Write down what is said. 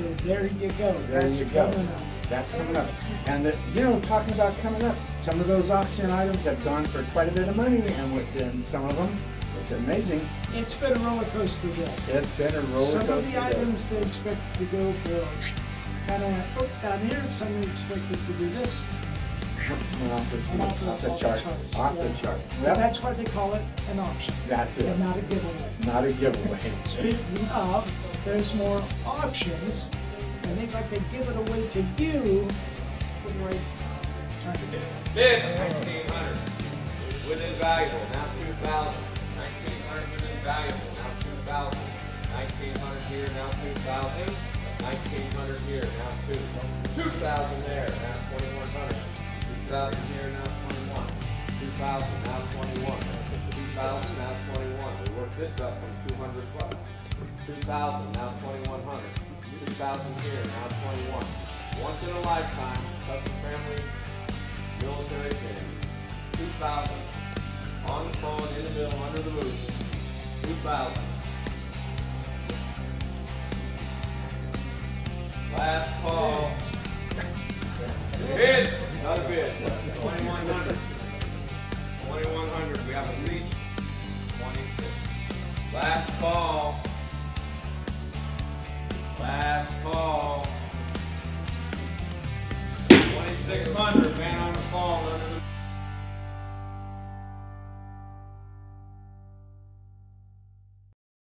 So there you go. There That's you go. coming up. That's coming up. And talking about coming up, some of those auction items have gone for quite a bit of money, and some of them, it's amazing. It's been a roller coaster ride. It's been a roller coaster. Some of the items they expected to go for kind of down here, some they expected to do this. Off the chart. Off the chart. But that's why they call it an auction. That's it. And not a giveaway. Not a giveaway. Speaking of, there's more auctions, and they'd like to give it away to you. Bid 1900 with invaluable, now 2000. 1900 with invaluable, now 2000. 1900 here, now 2000. 1900 here, now 2. 2000 there, now 2100. 2000 here, now 21. 2000, now 21. 2000, now 21. We work this up from 200 plus. 2000, now 2100. 2000 here, now 21. Once in a lifetime, custom family, military thing. 2000, on the phone, in the middle, under the roof. 2000. Last call. Bid. Another bid. 2100. 2100. We have at least 26. Last call. Last call. 2600. Man